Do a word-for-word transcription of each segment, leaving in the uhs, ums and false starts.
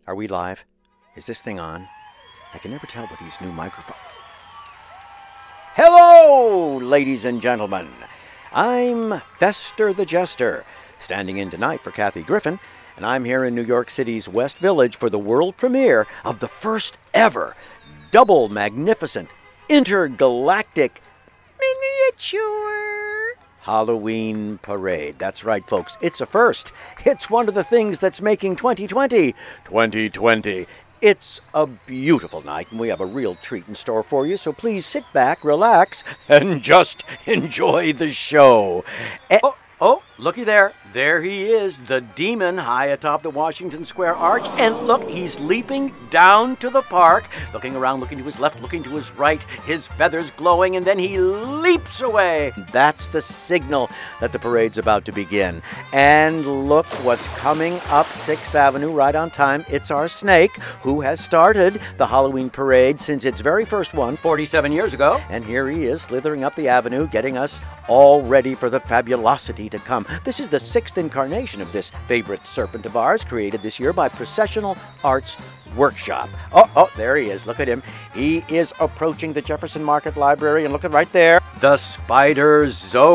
Are we live? Is this thing on? I can never tell with these new microphones. Hello, ladies and gentlemen. I'm Fester the Jester, standing in tonight for Kathy Griffin, and I'm here in New York City's West Village for the world premiere of the first ever double magnificent intergalactic miniature Halloween parade. That's right, folks. It's a first. It's one of the things that's making twenty twenty twenty twenty. It's a beautiful night, and we have a real treat in store for you, so please sit back, relax, and just enjoy the show. And oh, oh, looky there. There he is, the demon high atop the Washington Square Arch. And look, he's leaping down to the park, looking around, looking to his left, looking to his right, his feathers glowing, and then he leaps away. That's the signal that the parade's about to begin. And look what's coming up sixth Avenue right on time. It's our snake, who has started the Halloween parade since its very first one forty-seven years ago. And here he is, slithering up the avenue, getting us all ready for the fabulosity to come. This is the sixth incarnation of this favorite serpent of ours, created this year by Processional Arts Workshop. Oh, oh, there he is. Look at him. He is approaching the Jefferson Market Library, and look at right there, the spider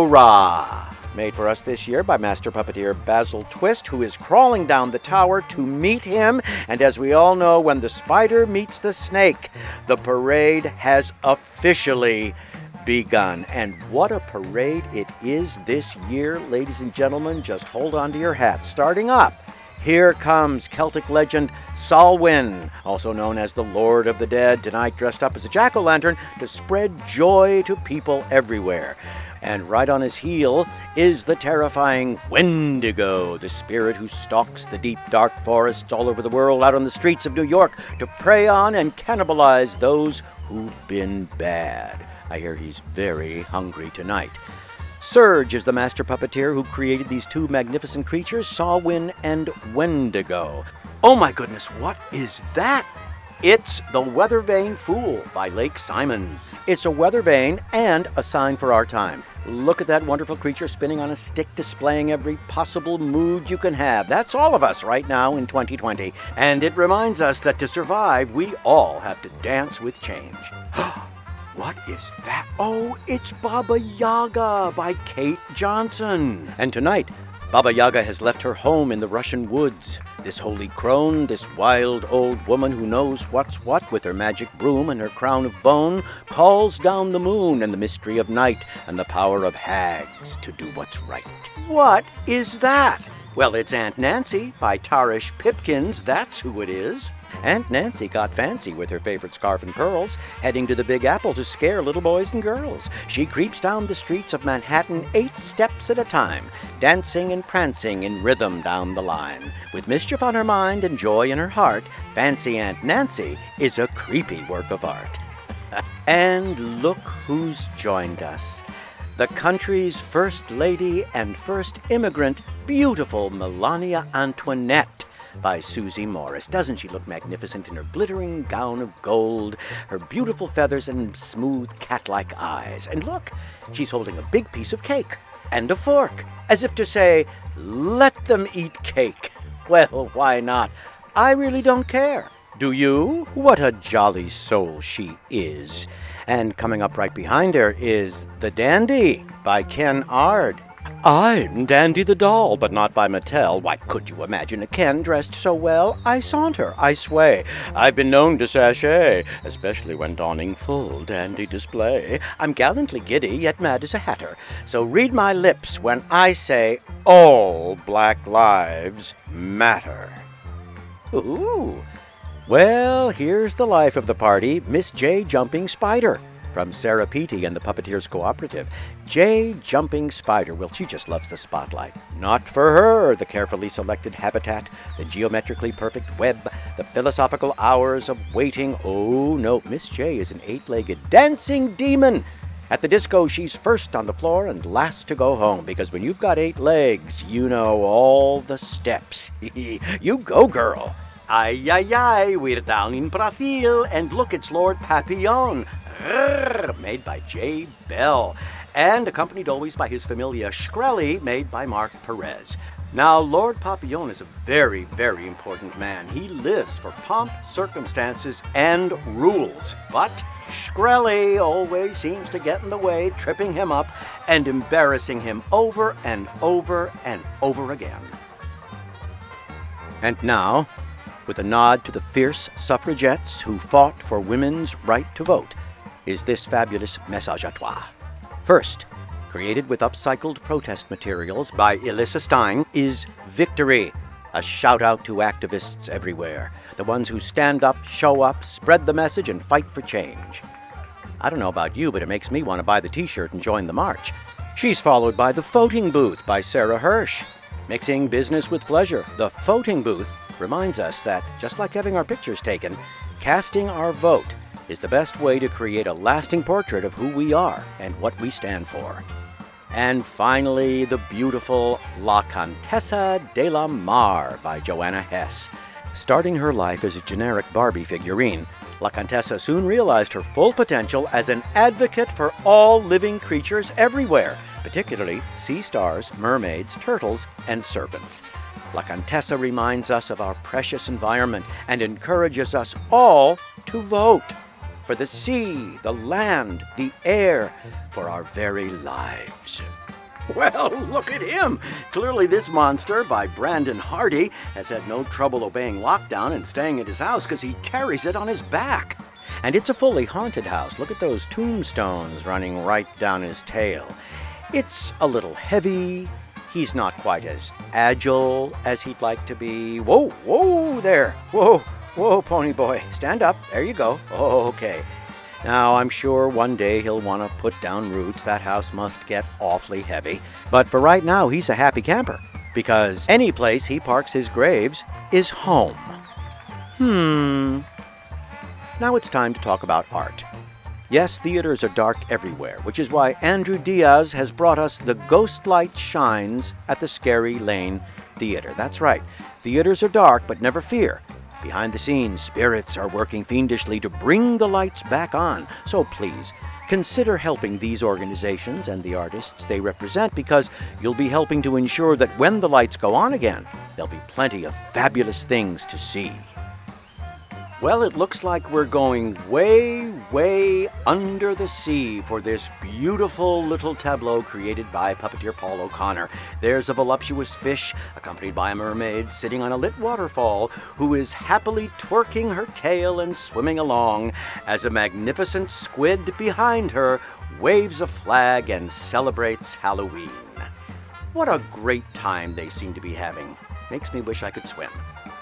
Zohra, made for us this year by master puppeteer Basil Twist, who is crawling down the tower to meet him. And as we all know, when the spider meets the snake, the parade has officially begun. And what a parade it is this year, ladies and gentlemen. Just hold on to your hats. Starting up, here comes Celtic legend Samhain, also known as the Lord of the Dead, tonight dressed up as a jack-o'-lantern to spread joy to people everywhere. And right on his heel is the terrifying Wendigo, the spirit who stalks the deep, dark forests all over the world out on the streets of New York to prey on and cannibalize those who've been bad. I hear he's very hungry tonight. Serge is the master puppeteer who created these two magnificent creatures, Samhain and Wendigo. Oh my goodness, what is that? It's the Weather Vane Fool by Lake Simons. It's a weather vane and a sign for our time. Look at that wonderful creature spinning on a stick, displaying every possible mood you can have. That's all of us right now in twenty twenty. And it reminds us that to survive, we all have to dance with change. What is that? Oh, it's Baba Yaga by Kate Johnson. And tonight, Baba Yaga has left her home in the Russian woods. This holy crone, this wild old woman who knows what's what with her magic broom and her crown of bone, calls down the moon and the mystery of night and the power of hags to do what's right. What is that? Well, it's Aunt Nancy by Tarish Pipkins. That's who it is. Aunt Nancy got fancy with her favorite scarf and pearls, heading to the Big Apple to scare little boys and girls. She creeps down the streets of Manhattan eight steps at a time, dancing and prancing in rhythm down the line. With mischief on her mind and joy in her heart, Fancy Aunt Nancy is a creepy work of art. And look who's joined us. The country's first lady and first immigrant, beautiful Melania Antoinette by Susie Morris. Doesn't she look magnificent in her glittering gown of gold, her beautiful feathers and smooth cat-like eyes? And look, she's holding a big piece of cake and a fork, as if to say, let them eat cake. Well, why not? I really don't care. Do you? What a jolly soul she is. And coming up right behind her is The Dandy by Ken Ard. I'm Dandy the doll, but not by Mattel. Why, could you imagine a Ken dressed so well? I saunter, I sway. I've been known to sashay, especially when donning full dandy display. I'm gallantly giddy, yet mad as a hatter. So read my lips when I say, all black lives matter. Ooh. Well, here's the life of the party, Miss J. Jumping Spider, from Sarah Peaty and the Puppeteers Cooperative. J. Jumping Spider, well, she just loves the spotlight. Not for her, the carefully selected habitat, the geometrically perfect web, the philosophical hours of waiting. Oh, no, Miss J is an eight-legged dancing demon. At the disco, she's first on the floor and last to go home, because when you've got eight legs, you know all the steps. You go, girl. Ay, ay, ay, we're down in Brazil, and look, it's Lord Papillon, Rrr, made by J. Bell, and accompanied always by his familia Shkreli, made by Mark Perez. Now, Lord Papillon is a very, very important man. He lives for pomp, circumstances, and rules. But Shkreli always seems to get in the way, tripping him up and embarrassing him over and over and over again. And now, with a nod to the fierce suffragettes who fought for women's right to vote, is this fabulous message à toi. First, created with upcycled protest materials by Elissa Stein, is Victory, a shout-out to activists everywhere, the ones who stand up, show up, spread the message, and fight for change. I don't know about you, but it makes me want to buy the t-shirt and join the march. She's followed by The Voting Booth by Sarah Hirsch. Mixing business with pleasure, The Voting Booth reminds us that, just like having our pictures taken, casting our vote is the best way to create a lasting portrait of who we are and what we stand for. And finally, the beautiful La Contessa de la Mar by Joanna Hess. Starting her life as a generic Barbie figurine, La Contessa soon realized her full potential as an advocate for all living creatures everywhere, particularly sea stars, mermaids, turtles, and serpents. La Contessa reminds us of our precious environment and encourages us all to vote. For the sea, the land, the air, for our very lives. Well, look at him! Clearly this monster, by Brandon Hardy, has had no trouble obeying lockdown and staying at his house because he carries it on his back. And it's a fully haunted house. Look at those tombstones running right down his tail. It's a little heavy. He's not quite as agile as he'd like to be. Whoa, whoa there! Whoa! Whoa, pony boy, stand up. There you go. Oh, okay. Now, I'm sure one day he'll want to put down roots. That house must get awfully heavy. But for right now, he's a happy camper, because any place he parks his graves is home. Hmm. Now it's time to talk about art. Yes, theaters are dark everywhere, which is why Andrew Diaz has brought us The Ghost Light Shines at the Scary Lane Theater. That's right. Theaters are dark, but never fear. Behind the scenes, spirits are working fiendishly to bring the lights back on. So please, consider helping these organizations and the artists they represent, because you'll be helping to ensure that when the lights go on again, there'll be plenty of fabulous things to see. Well, it looks like we're going way, way under the sea for this beautiful little tableau created by puppeteer Paul O'Connor. There's a voluptuous fish, accompanied by a mermaid, sitting on a lit waterfall, who is happily twerking her tail and swimming along, as a magnificent squid behind her waves a flag and celebrates Halloween. What a great time they seem to be having. Makes me wish I could swim.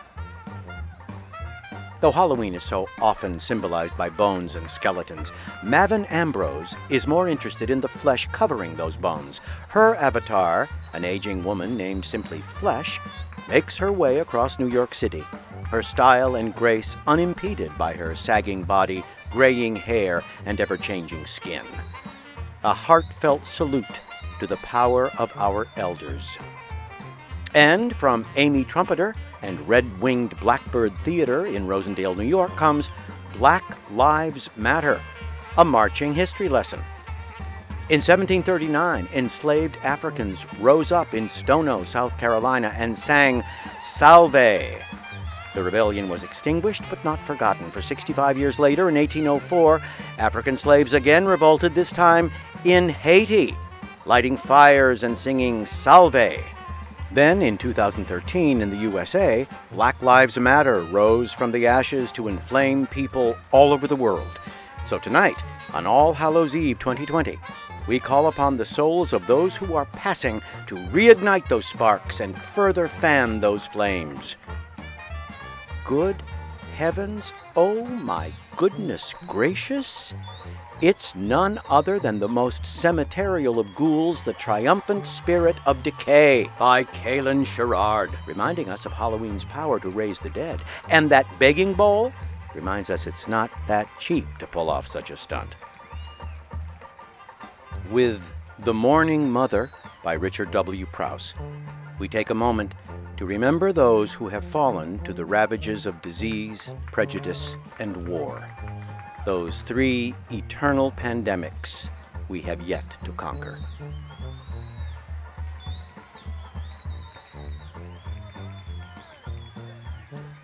Though Halloween is so often symbolized by bones and skeletons, Mavin Ambrose is more interested in the flesh covering those bones. Her avatar, an aging woman named simply Flesh, makes her way across New York City, her style and grace unimpeded by her sagging body, graying hair, and ever-changing skin. A heartfelt salute to the power of our elders. And from Amy Trumpeter and Red-Winged Blackbird Theater in Rosendale, New York, comes Black Lives Matter, a marching history lesson. In seventeen thirty-nine, enslaved Africans rose up in Stono, South Carolina, and sang Salve. The rebellion was extinguished but not forgotten, for sixty-five years later, in eighteen oh four, African slaves again revolted, this time in Haiti, lighting fires and singing Salve. Then, in two thousand thirteen, in the U S A, Black Lives Matter rose from the ashes to inflame people all over the world. So tonight, on All Hallows Eve twenty twenty, we call upon the souls of those who are passing to reignite those sparks and further fan those flames. Good heavens, oh my goodness gracious! It's none other than the most cemeterial of ghouls, the triumphant spirit of decay, by Kaylin Sherrard, reminding us of Halloween's power to raise the dead. And that begging bowl reminds us it's not that cheap to pull off such a stunt. With The Mourning Mother by Richard W. Prowse, we take a moment to remember those who have fallen to the ravages of disease, prejudice, and war. Those three eternal pandemics we have yet to conquer.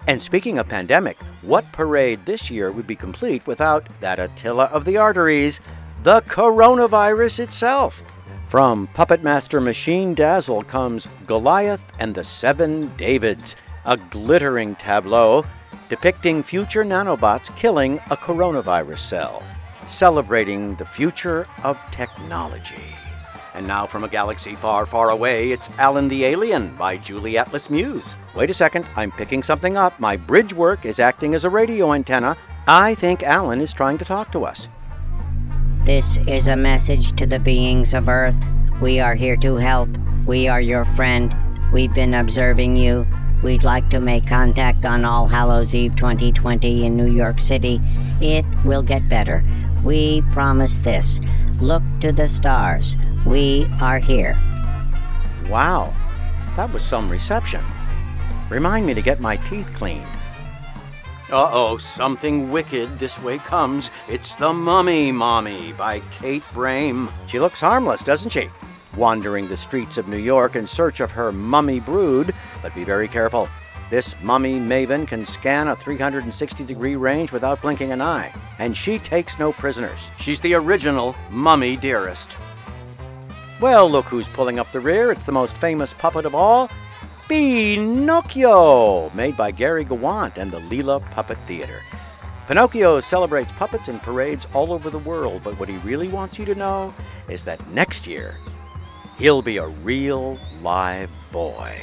And speaking of pandemic, what parade this year would be complete without that Attila of the arteries, the coronavirus itself? From Puppet Master Machine Dazzle comes Goliath and the Seven Davids, a glittering tableau depicting future nanobots killing a coronavirus cell, celebrating the future of technology. And now from a galaxy far, far away, it's Alan the Alien by Julie Atlas Muse. Wait a second, I'm picking something up. My bridge work is acting as a radio antenna. I think Alan is trying to talk to us. This is a message to the beings of Earth. We are here to help. We are your friend. We've been observing you. We'd like to make contact on All Hallows Eve twenty twenty in New York City. It will get better. We promise this. Look to the stars. We are here. Wow, that was some reception. Remind me to get my teeth cleaned. Uh-oh, something wicked this way comes. It's The Mummy Mommy by Kate Brame. She looks harmless, doesn't she? Wandering the streets of New York in search of her mummy brood. But be very careful. This mummy maven can scan a three hundred sixty degree range without blinking an eye. And she takes no prisoners. She's the original Mummy Dearest. Well, look who's pulling up the rear. It's the most famous puppet of all, Pinocchio, made by Gary Gawant and the Leela Puppet Theater. Pinocchio celebrates puppets in parades all over the world, but what he really wants you to know is that next year, he'll be a real live boy.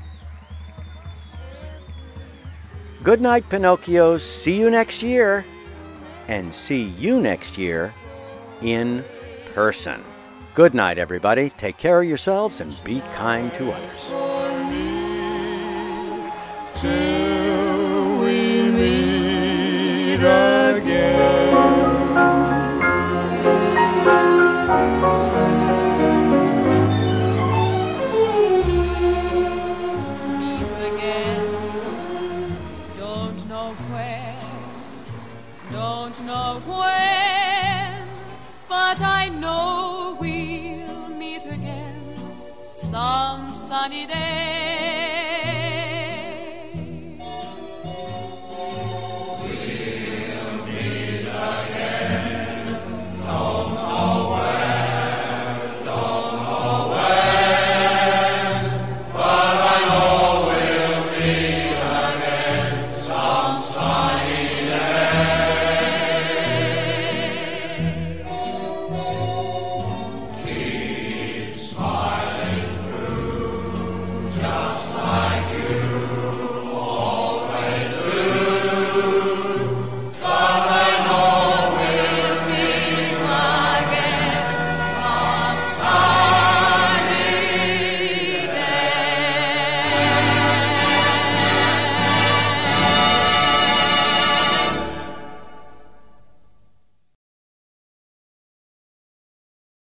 Good night, Pinocchio. See you next year. And see you next year in person. Good night, everybody. Take care of yourselves and be kind to others. Till we meet again. Meet again. Don't know where, don't know when, but I know we'll meet again some sunny day.